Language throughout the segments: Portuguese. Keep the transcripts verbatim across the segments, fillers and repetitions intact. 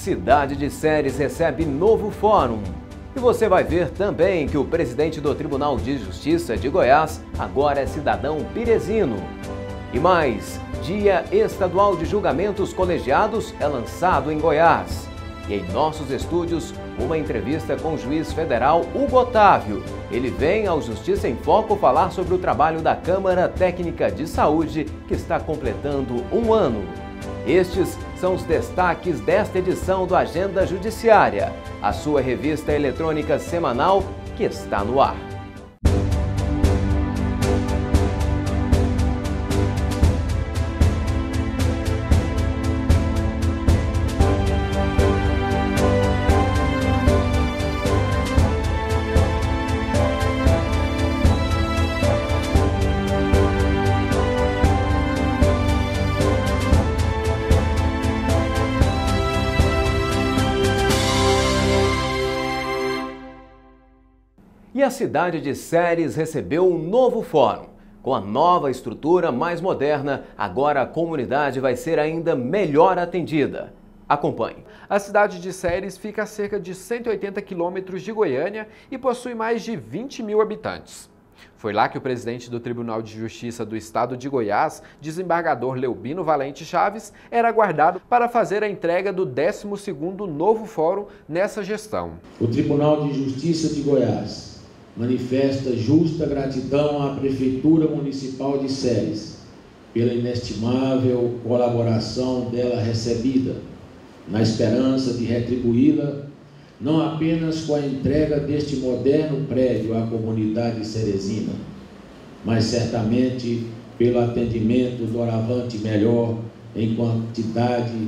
Cidade de Séries recebe novo fórum. E você vai ver também que o presidente do Tribunal de Justiça de Goiás agora é cidadão pirezino. E mais, Dia Estadual de Julgamentos Colegiados é lançado em Goiás. E em nossos estúdios, uma entrevista com o juiz federal Hugo Otávio. Ele vem ao Justiça em Foco falar sobre o trabalho da Câmara Técnica de Saúde, que está completando um ano. Estes são os destaques desta edição do Agenda Judiciária, a sua revista eletrônica semanal que está no ar. E a cidade de Séries recebeu um novo fórum. Com a nova estrutura mais moderna, agora a comunidade vai ser ainda melhor atendida. Acompanhe. A cidade de Séries fica a cerca de cento e oitenta quilômetros de Goiânia e possui mais de vinte mil habitantes. Foi lá que o presidente do Tribunal de Justiça do Estado de Goiás, desembargador Leubino Valente Chaves, era aguardado para fazer a entrega do décimo segundo novo fórum nessa gestão. O Tribunal de Justiça de Goiás manifesta justa gratidão à Prefeitura Municipal de Séries pela inestimável colaboração dela recebida, na esperança de retribuí-la não apenas com a entrega deste moderno prédio à comunidade ceresina, mas certamente pelo atendimento doravante melhor em quantidade,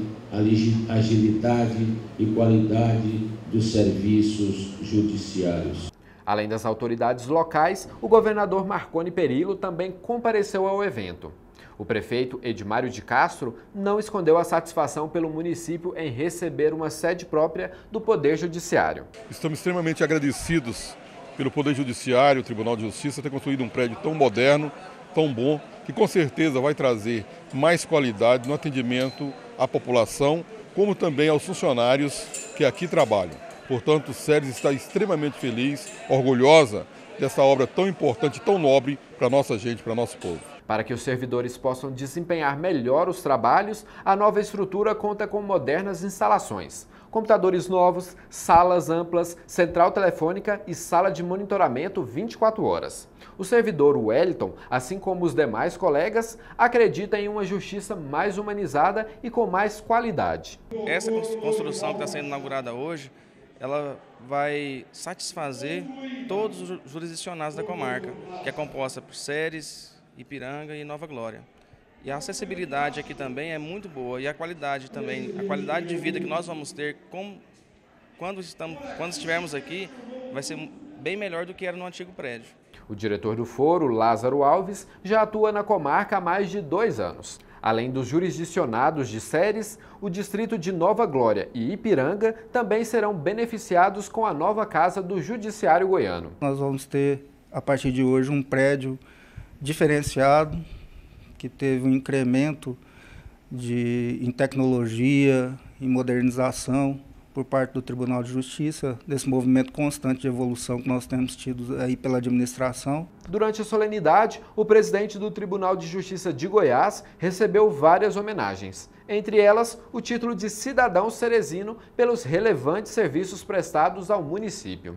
agilidade e qualidade dos serviços judiciários. Além das autoridades locais, o governador Marconi Perillo também compareceu ao evento. O prefeito Edmário de Castro não escondeu a satisfação pelo município em receber uma sede própria do Poder Judiciário. Estamos extremamente agradecidos pelo Poder Judiciário, o Tribunal de Justiça, ter construído um prédio tão moderno, tão bom, que com certeza vai trazer mais qualidade no atendimento à população, como também aos funcionários que aqui trabalham. Portanto, Séries está extremamente feliz, orgulhosa dessa obra tão importante, tão nobre para a nossa gente, para o nosso povo. Para que os servidores possam desempenhar melhor os trabalhos, a nova estrutura conta com modernas instalações, computadores novos, salas amplas, central telefônica e sala de monitoramento vinte e quatro horas. O servidor Wellington, assim como os demais colegas, acredita em uma justiça mais humanizada e com mais qualidade. Essa construção que está sendo inaugurada hoje, ela vai satisfazer todos os jurisdicionados da comarca, que é composta por Séries, Ipiranga e Nova Glória. E a acessibilidade aqui também é muito boa e a qualidade também, a qualidade de vida que nós vamos ter com, quando, estamos, quando estivermos aqui, vai ser bem melhor do que era no antigo prédio. O diretor do foro, Lázaro Alves, já atua na comarca há mais de dois anos. Além dos jurisdicionados de Séries, o distrito de Nova Glória e Ipiranga também serão beneficiados com a nova Casa do Judiciário Goiano. Nós vamos ter, a partir de hoje, um prédio diferenciado, que teve um incremento de, em tecnologia, em modernização, por parte do Tribunal de Justiça, desse movimento constante de evolução que nós temos tido aí pela administração. Durante a solenidade, o presidente do Tribunal de Justiça de Goiás recebeu várias homenagens, entre elas o título de cidadão ceresino pelos relevantes serviços prestados ao município.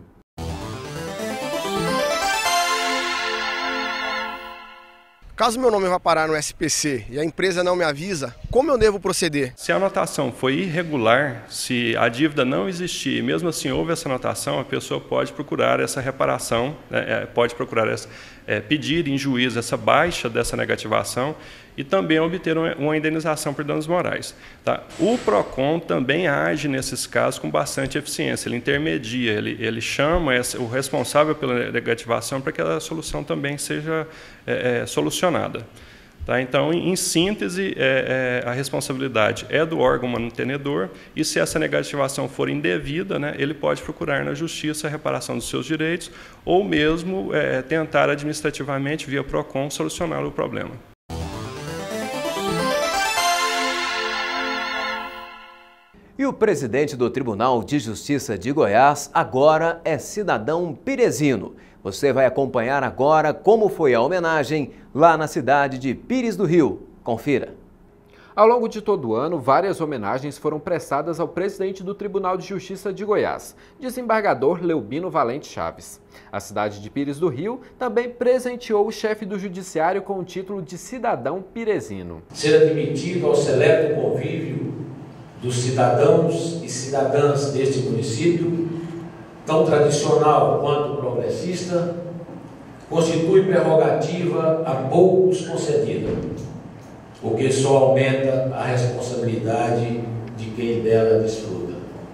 Caso meu nome vá parar no S P C e a empresa não me avisa, como eu devo proceder? Se a anotação foi irregular, se a dívida não existir, mesmo assim houve essa anotação, a pessoa pode procurar essa reparação, né, pode procurar essa, é, pedir em juízo essa baixa dessa negativação e também obter uma indenização por danos morais. Tá? O PROCON também age nesses casos com bastante eficiência, ele intermedia, ele, ele chama esse, o responsável pela negativação para que a solução também seja é, é, solucionada. Tá? Então, em síntese, é, é, a responsabilidade é do órgão mantenedor e se essa negativação for indevida, né, ele pode procurar na justiça a reparação dos seus direitos ou mesmo é, tentar administrativamente, via PROCON, solucionar o problema. E o presidente do Tribunal de Justiça de Goiás agora é cidadão piresino. Você vai acompanhar agora como foi a homenagem lá na cidade de Pires do Rio. Confira. Ao longo de todo o ano, várias homenagens foram prestadas ao presidente do Tribunal de Justiça de Goiás, desembargador Leubino Valente Chaves. A cidade de Pires do Rio também presenteou o chefe do judiciário com o título de cidadão piresino. Ser admitido ao seleto convívio dos cidadãos e cidadãs deste município, tão tradicional quanto progressista, constitui prerrogativa a poucos concedida, o que só aumenta a responsabilidade de quem dela desfruta.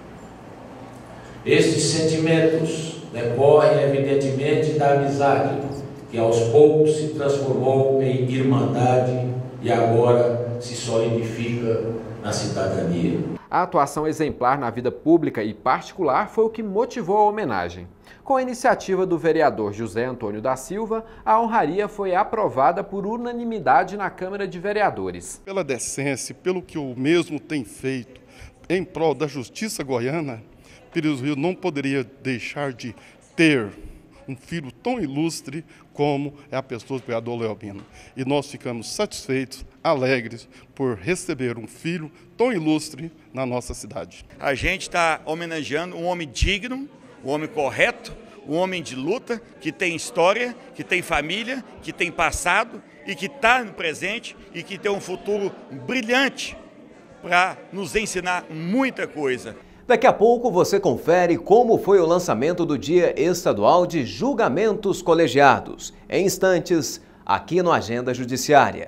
Estes sentimentos decorrem evidentemente da amizade, que aos poucos se transformou em irmandade e agora se solidifica na cidadania. A atuação exemplar na vida pública e particular foi o que motivou a homenagem. Com a iniciativa do vereador José Antônio da Silva, a honraria foi aprovada por unanimidade na Câmara de Vereadores. Pela decência, pelo que o mesmo tem feito em prol da justiça goiana, Pires do Rio não poderia deixar de ter um filho tão ilustre como é a pessoa do vereador Leubino. E nós ficamos satisfeitos, alegres por receber um filho tão ilustre na nossa cidade. A gente está homenageando um homem digno, um homem correto, um homem de luta, que tem história, que tem família, que tem passado e que está no presente e que tem um futuro brilhante para nos ensinar muita coisa. Daqui a pouco você confere como foi o lançamento do Dia Estadual de Julgamentos Colegiados. Em instantes, aqui no Agenda Judiciária.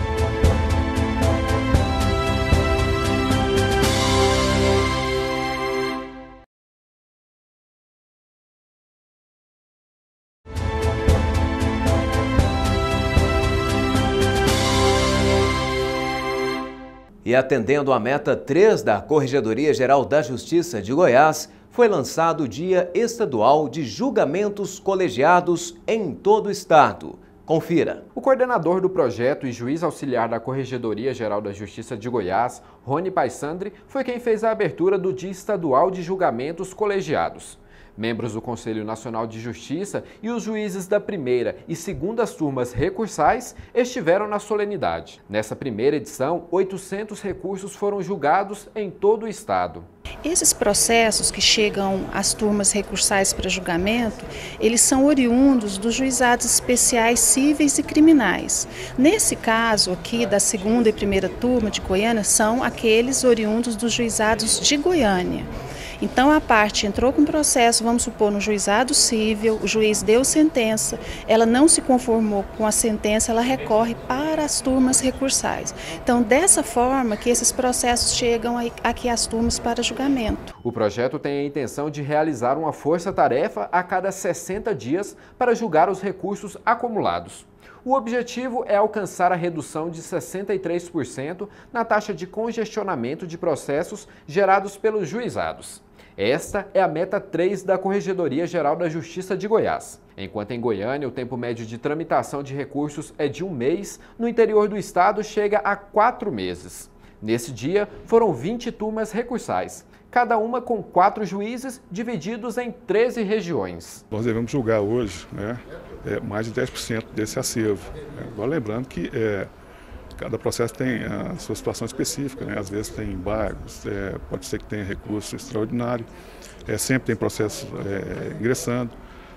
E atendendo à meta três da Corregedoria Geral da Justiça de Goiás, foi lançado o Dia Estadual de Julgamentos Colegiados em todo o estado. Confira. O coordenador do projeto e juiz auxiliar da Corregedoria Geral da Justiça de Goiás, Rony Paissandri, foi quem fez a abertura do Dia Estadual de Julgamentos Colegiados. Membros do Conselho Nacional de Justiça e os juízes da primeira e segunda turmas recursais estiveram na solenidade. Nessa primeira edição, oitocentos recursos foram julgados em todo o estado. Esses processos que chegam às turmas recursais para julgamento, eles são oriundos dos juizados especiais cíveis e criminais. Nesse caso aqui, da segunda e primeira turma de Goiânia, são aqueles oriundos dos juizados de Goiânia. Então a parte entrou com processo, vamos supor, no juizado civil, o juiz deu sentença, ela não se conformou com a sentença, ela recorre para as turmas recursais. Então dessa forma que esses processos chegam aqui às turmas para julgamento. O projeto tem a intenção de realizar uma força-tarefa a cada sessenta dias para julgar os recursos acumulados. O objetivo é alcançar a redução de sessenta e três por cento na taxa de congestionamento de processos gerados pelos juizados. Esta é a meta três da Corregedoria Geral da Justiça de Goiás. Enquanto em Goiânia o tempo médio de tramitação de recursos é de um mês, no interior do estado chega a quatro meses. Nesse dia foram vinte turmas recursais, cada uma com quatro juízes divididos em treze regiões. Nós devemos julgar hoje, né, é, mais de dez por cento desse acervo. Agora lembrando que é, cada processo tem a sua situação específica, né? Às vezes tem embargos, é, pode ser que tenha recurso extraordinário, é, sempre tem processo é, ingressando.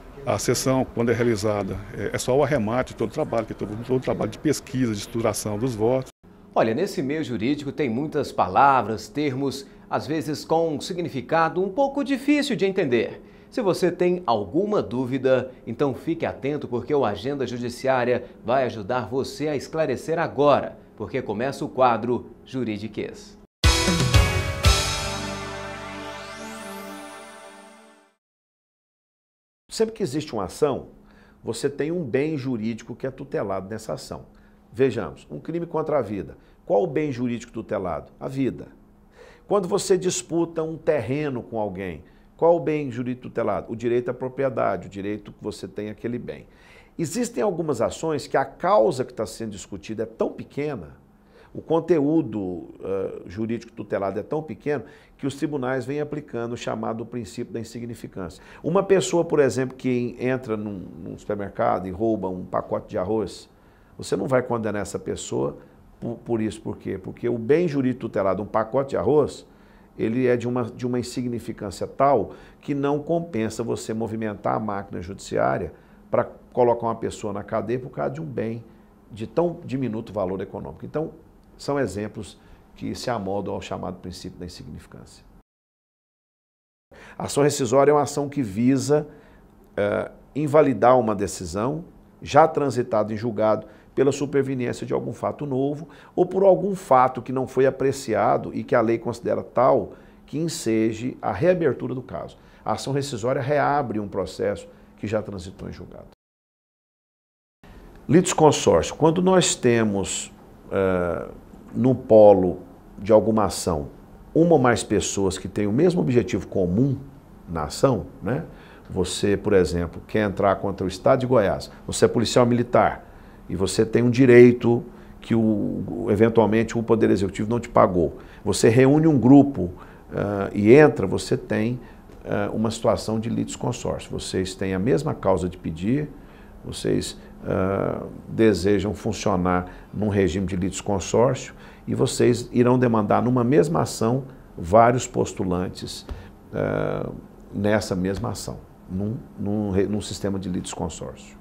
A sessão, quando é realizada, é, é só o arremate de todo o trabalho, que é todo, todo o trabalho de pesquisa, de estruturação dos votos. Olha, nesse meio jurídico tem muitas palavras, termos, às vezes com um significado um pouco difícil de entender. Se você tem alguma dúvida, então fique atento porque o Agenda Judiciária vai ajudar você a esclarecer agora, porque começa o quadro Juridiquês. Sempre que existe uma ação, você tem um bem jurídico que é tutelado nessa ação. Vejamos, um crime contra a vida. Qual o bem jurídico tutelado? A vida. Quando você disputa um terreno com alguém, qual o bem jurídico tutelado? O direito à propriedade, o direito que você tem aquele bem. Existem algumas ações que a causa que está sendo discutida é tão pequena, o conteúdo uh, jurídico tutelado é tão pequeno que os tribunais vêm aplicando o chamado princípio da insignificância. Uma pessoa, por exemplo, que entra num, num supermercado e rouba um pacote de arroz, você não vai condenar essa pessoa por, por isso. Por quê? Porque o bem jurídico tutelado, um pacote de arroz, ele é de uma, de uma insignificância tal que não compensa você movimentar a máquina judiciária para colocar uma pessoa na cadeia por causa de um bem de tão diminuto valor econômico. Então, são exemplos que se amoldam ao chamado princípio da insignificância. A ação rescisória é uma ação que visa é, invalidar uma decisão já transitada em julgado pela superveniência de algum fato novo ou por algum fato que não foi apreciado e que a lei considera tal que enseje a reabertura do caso. A ação rescisória reabre um processo que já transitou em julgado. Litisconsórcio. Quando nós temos uh, no polo de alguma ação uma ou mais pessoas que têm o mesmo objetivo comum na ação, né? Você, por exemplo, quer entrar contra o Estado de Goiás, você é policial militar e você tem um direito que o, eventualmente o Poder Executivo não te pagou. Você reúne um grupo uh, e entra, você tem uh, uma situação de litisconsórcio. Vocês têm a mesma causa de pedir, vocês uh, desejam funcionar num regime de litisconsórcio e vocês irão demandar numa mesma ação vários postulantes uh, nessa mesma ação, num, num, num sistema de litisconsórcio.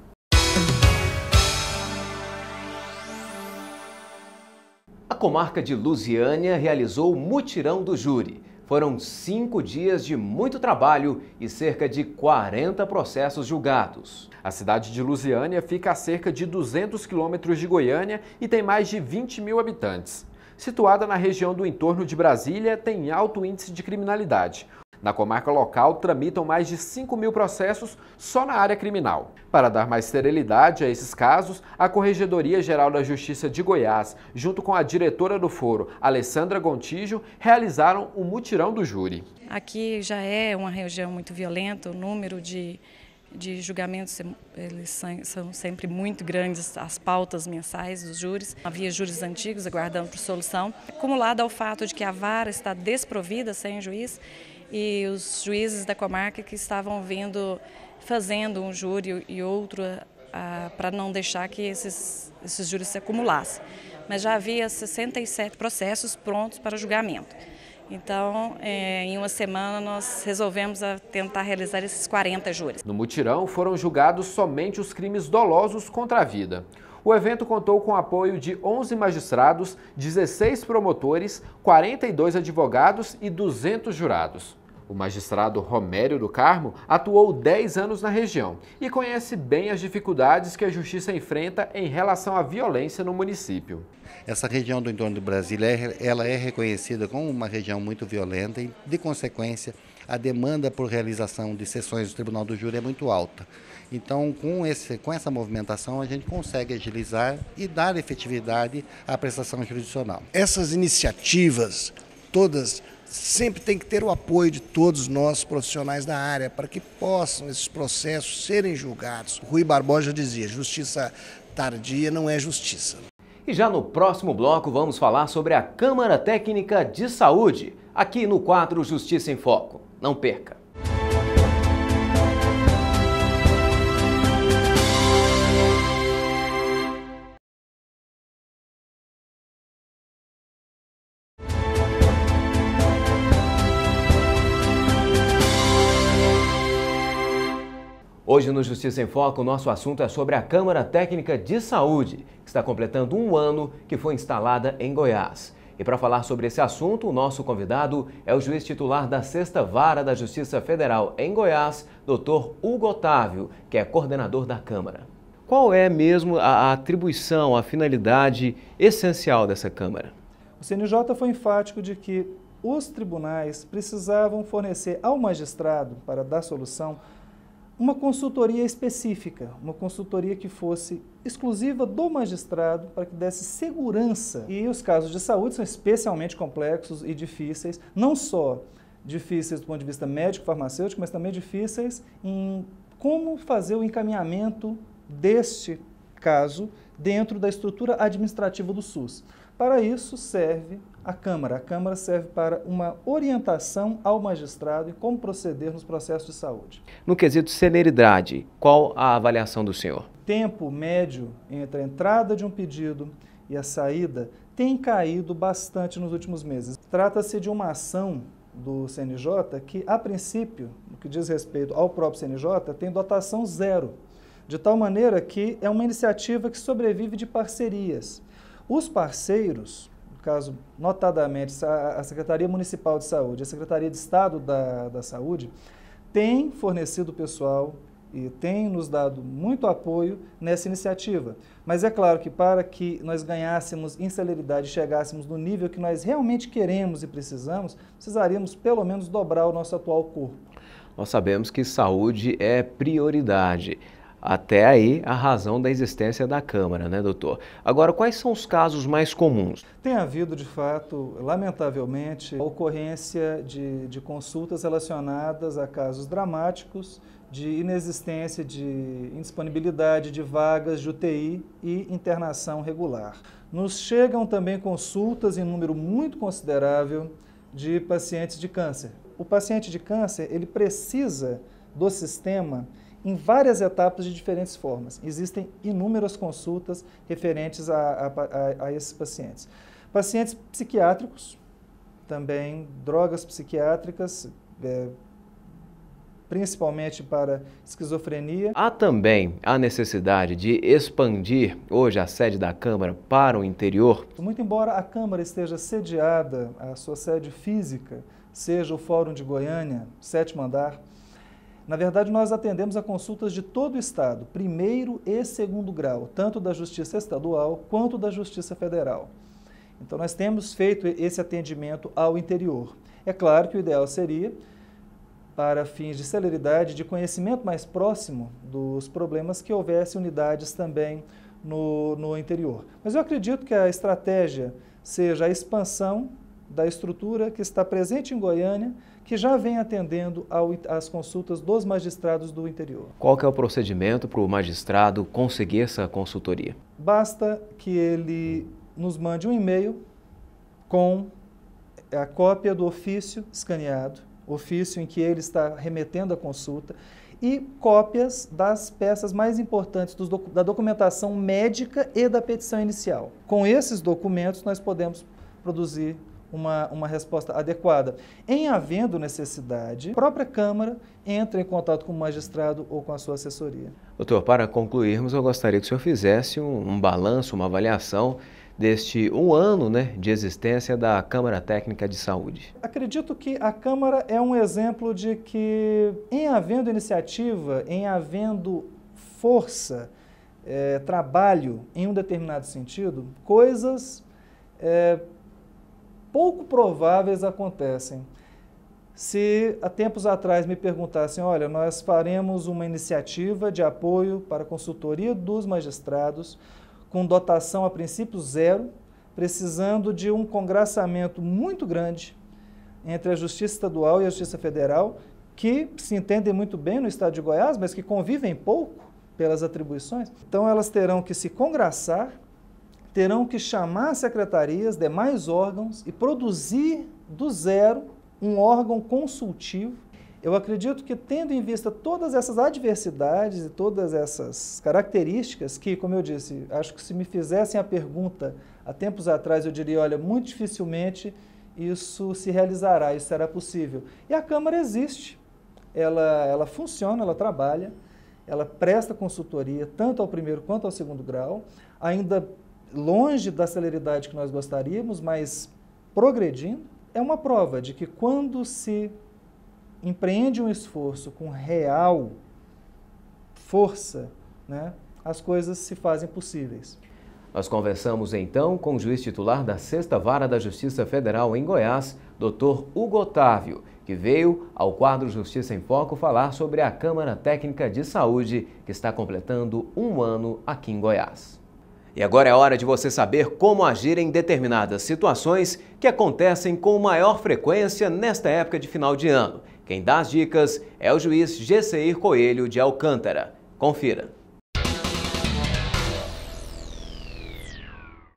A comarca de Lusiânia realizou o mutirão do júri. Foram cinco dias de muito trabalho e cerca de quarenta processos julgados. A cidade de Lusiânia fica a cerca de duzentos quilômetros de Goiânia e tem mais de vinte mil habitantes. Situada na região do entorno de Brasília, tem alto índice de criminalidade. Na comarca local, tramitam mais de cinco mil processos só na área criminal. Para dar mais serenidade a esses casos, a Corregedoria Geral da Justiça de Goiás, junto com a diretora do foro, Alessandra Gontijo, realizaram o mutirão do júri. Aqui já é uma região muito violenta, o número de, de julgamentos eles são, são sempre muito grandes, as pautas mensais dos júris. Havia júris antigos aguardando por solução, acumulado ao fato de que a vara está desprovida, sem juiz, e os juízes da comarca que estavam vindo, fazendo um júri e outro para não deixar que esses, esses júris se acumulassem. Mas já havia sessenta e sete processos prontos para julgamento. Então, é, em uma semana, nós resolvemos a tentar realizar esses quarenta júris. No mutirão foram julgados somente os crimes dolosos contra a vida. O evento contou com o apoio de onze magistrados, dezesseis promotores, quarenta e dois advogados e duzentos jurados. O magistrado Romério do Carmo atuou dez anos na região e conhece bem as dificuldades que a justiça enfrenta em relação à violência no município. Essa região do entorno de Brasília, ela é reconhecida como uma região muito violenta e, de consequência, a demanda por realização de sessões do Tribunal do Júri é muito alta. Então, com, esse, com essa movimentação, a gente consegue agilizar e dar efetividade à prestação jurisdicional. Essas iniciativas, todas, sempre tem que ter o apoio de todos nós profissionais da área para que possam esses processos serem julgados. Rui Barbosa dizia, justiça tardia não é justiça. E já no próximo bloco vamos falar sobre a Câmara Técnica de Saúde, aqui no quadro Justiça em Foco. Não perca! Hoje no Justiça em Foco, o nosso assunto é sobre a Câmara Técnica de Saúde, que está completando um ano que foi instalada em Goiás. E para falar sobre esse assunto, o nosso convidado é o juiz titular da Sexta Vara da Justiça Federal em Goiás, doutor Hugo Otávio, que é coordenador da Câmara. Qual é mesmo a atribuição, a finalidade essencial dessa Câmara? O C N J foi enfático de que os tribunais precisavam fornecer ao magistrado, para dar solução, uma consultoria específica, uma consultoria que fosse exclusiva do magistrado para que desse segurança. E os casos de saúde são especialmente complexos e difíceis, não só difíceis do ponto de vista médico-farmacêutico, mas também difíceis em como fazer o encaminhamento deste caso dentro da estrutura administrativa do SUS. Para isso serve a Câmara. A Câmara serve para uma orientação ao magistrado em como proceder nos processos de saúde. No quesito celeridade, qual a avaliação do senhor? Tempo médio entre a entrada de um pedido e a saída tem caído bastante nos últimos meses. Trata-se de uma ação do C N J que, a princípio, no que diz respeito ao próprio C N J, tem dotação zero, de tal maneira que é uma iniciativa que sobrevive de parcerias. Os parceiros, no caso, notadamente, a Secretaria Municipal de Saúde, a Secretaria de Estado da, da Saúde, têm fornecido pessoal e têm nos dado muito apoio nessa iniciativa. Mas é claro que para que nós ganhássemos em celeridade, chegássemos no nível que nós realmente queremos e precisamos, precisaríamos pelo menos dobrar o nosso atual corpo. Nós sabemos que saúde é prioridade. Até aí, a razão da existência da Câmara, né, doutor? Agora, quais são os casos mais comuns? Tem havido, de fato, lamentavelmente, a ocorrência de, de consultas relacionadas a casos dramáticos de inexistência, de indisponibilidade de vagas de U T I e internação regular. Nos chegam também consultas em número muito considerável de pacientes de câncer. O paciente de câncer, ele precisa do sistema em várias etapas de diferentes formas. Existem inúmeras consultas referentes a, a, a, a esses pacientes. Pacientes psiquiátricos, também drogas psiquiátricas, é, principalmente para esquizofrenia. Há também a necessidade de expandir hoje a sede da Câmara para o interior? Muito embora a Câmara esteja sediada, a sua sede física seja o Fórum de Goiânia, sétimo andar, na verdade, nós atendemos a consultas de todo o Estado, primeiro e segundo grau, tanto da Justiça Estadual quanto da Justiça Federal. Então, nós temos feito esse atendimento ao interior. É claro que o ideal seria, para fins de celeridade, de conhecimento mais próximo dos problemas, que houvesse unidades também no, no interior. Mas eu acredito que a estratégia seja a expansão da estrutura que está presente em Goiânia, que já vem atendendo ao, às consultas dos magistrados do interior. Qual que é o procedimento para o magistrado conseguir essa consultoria? Basta que ele nos mande um e-mail com a cópia do ofício escaneado, ofício em que ele está remetendo a consulta, e cópias das peças mais importantes dos docu- da documentação médica e da petição inicial. Com esses documentos, nós podemos produzir Uma, uma resposta adequada. Em havendo necessidade, a própria Câmara entra em contato com o magistrado ou com a sua assessoria. Doutor, para concluirmos, eu gostaria que o senhor fizesse um, um balanço, uma avaliação deste um ano, né, de existência da Câmara Técnica de Saúde. Acredito que a Câmara é um exemplo de que, em havendo iniciativa, em havendo força, é, trabalho em um determinado sentido, coisas é, pouco prováveis acontecem. Se há tempos atrás me perguntassem, olha, nós faremos uma iniciativa de apoio para a consultoria dos magistrados, com dotação a princípio zero, precisando de um congraçamento muito grande entre a Justiça Estadual e a Justiça Federal, que se entendem muito bem no estado de Goiás, mas que convivem pouco pelas atribuições. Então elas terão que se congraçar, terão que chamar secretarias, demais órgãos e produzir do zero um órgão consultivo. Eu acredito que, tendo em vista todas essas adversidades e todas essas características que, como eu disse, acho que se me fizessem a pergunta há tempos atrás, eu diria, olha, muito dificilmente isso se realizará, isso será possível. E a Câmara existe, ela, ela funciona, ela trabalha, ela presta consultoria tanto ao primeiro quanto ao segundo grau, ainda longe da celeridade que nós gostaríamos, mas progredindo. É uma prova de que quando se empreende um esforço com real força, né, as coisas se fazem possíveis. Nós conversamos então com o juiz titular da sexta Vara da Justiça Federal em Goiás, doutor Hugo Otávio, que veio ao quadro Justiça em Foco falar sobre a Câmara Técnica de Saúde, que está completando um ano aqui em Goiás. E agora é hora de você saber como agir em determinadas situações que acontecem com maior frequência nesta época de final de ano. Quem dá as dicas é o juiz Gesseir Coelho de Alcântara. Confira.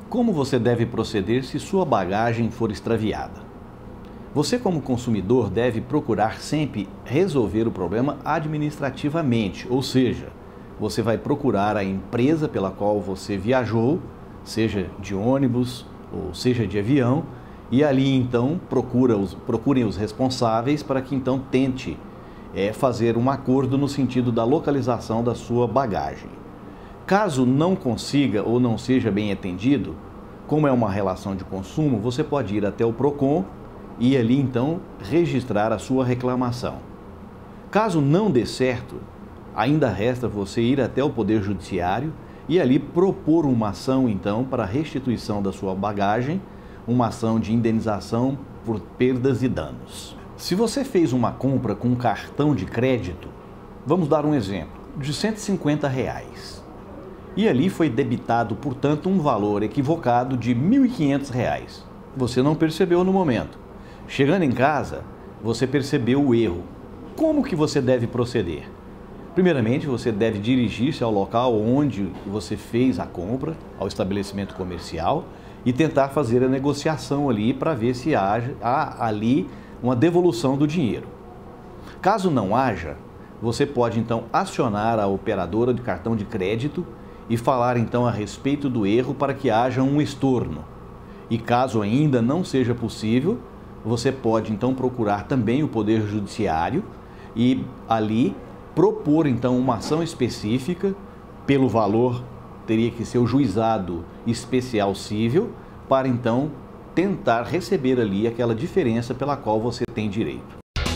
Como você deve proceder se sua bagagem for extraviada? Você, como consumidor, deve procurar sempre resolver o problema administrativamente, ou seja, você vai procurar a empresa pela qual você viajou, seja de ônibus ou seja de avião, e ali então procura os, procurem os responsáveis para que então tente é, fazer um acordo no sentido da localização da sua bagagem. Caso não consiga ou não seja bem atendido, como é uma relação de consumo, você pode ir até o PROCON e ali então registrar a sua reclamação. Caso não dê certo, ainda resta você ir até o Poder Judiciário e ali propor uma ação então para restituição da sua bagagem, uma ação de indenização por perdas e danos. Se você fez uma compra com um cartão de crédito, vamos dar um exemplo, de cento e cinquenta reais. E ali foi debitado, portanto, um valor equivocado de mil e quinhentos reais. Você não percebeu no momento. Chegando em casa, você percebeu o erro. Como que você deve proceder? Primeiramente, você deve dirigir-se ao local onde você fez a compra, ao estabelecimento comercial, e tentar fazer a negociação ali para ver se há, há ali uma devolução do dinheiro. Caso não haja, você pode então acionar a operadora de cartão de crédito e falar então a respeito do erro para que haja um estorno. E caso ainda não seja possível, você pode então procurar também o Poder Judiciário e ali propor então uma ação específica, pelo valor teria que ser o juizado especial cível, para então tentar receber ali aquela diferença pela qual você tem direito.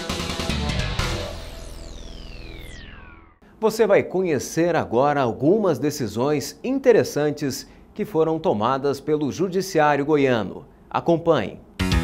Você vai conhecer agora algumas decisões interessantes que foram tomadas pelo Judiciário goiano. Acompanhe.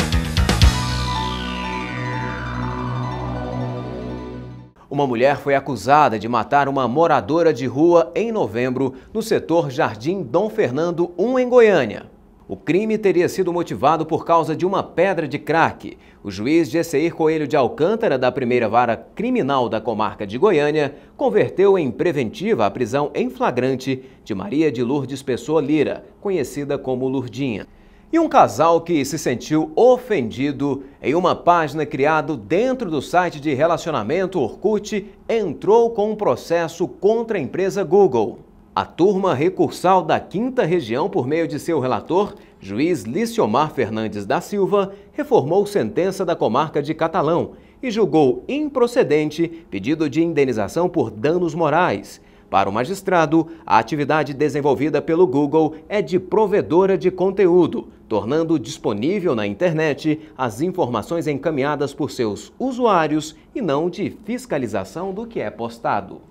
Uma mulher foi acusada de matar uma moradora de rua em novembro no setor Jardim Dom Fernando um, em Goiânia. O crime teria sido motivado por causa de uma pedra de crack. O juiz Gesseir Coelho de Alcântara, da primeira vara criminal da comarca de Goiânia, converteu em preventiva a prisão em flagrante de Maria de Lourdes Pessoa Lira, conhecida como Lurdinha. E um casal que se sentiu ofendido em uma página criada dentro do site de relacionamento Orkut entrou com um processo contra a empresa Google. A turma recursal da quinta Região, por meio de seu relator, juiz Liciomar Fernandes da Silva, reformou sentença da comarca de Catalão e julgou improcedente pedido de indenização por danos morais. Para o magistrado, a atividade desenvolvida pelo Google é de provedora de conteúdo, tornando disponível na internet as informações encaminhadas por seus usuários e não de fiscalização do que é postado.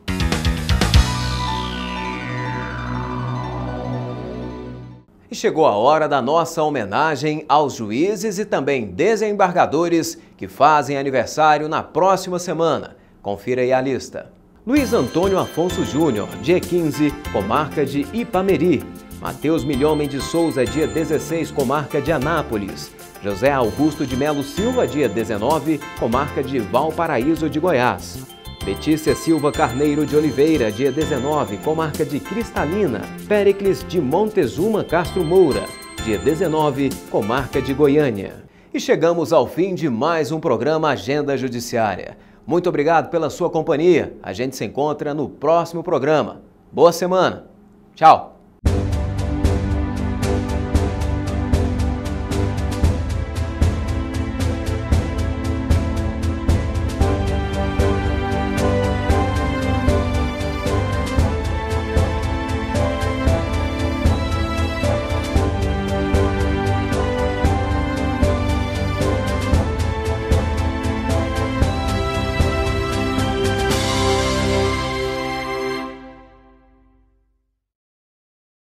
E chegou a hora da nossa homenagem aos juízes e também desembargadores que fazem aniversário na próxima semana. Confira aí a lista. Luiz Antônio Afonso Júnior, dia quinze, comarca de Ipameri. Matheus Milhomem de Souza, dia dezesseis, comarca de Anápolis. José Augusto de Melo Silva, dia dezenove, comarca de Valparaíso de Goiás. Letícia Silva Carneiro de Oliveira, dia dezenove, comarca de Cristalina. Péricles de Montezuma Castro Moura, dia dezenove, comarca de Goiânia. E chegamos ao fim de mais um programa Agenda Judiciária. Muito obrigado pela sua companhia. A gente se encontra no próximo programa. Boa semana. Tchau.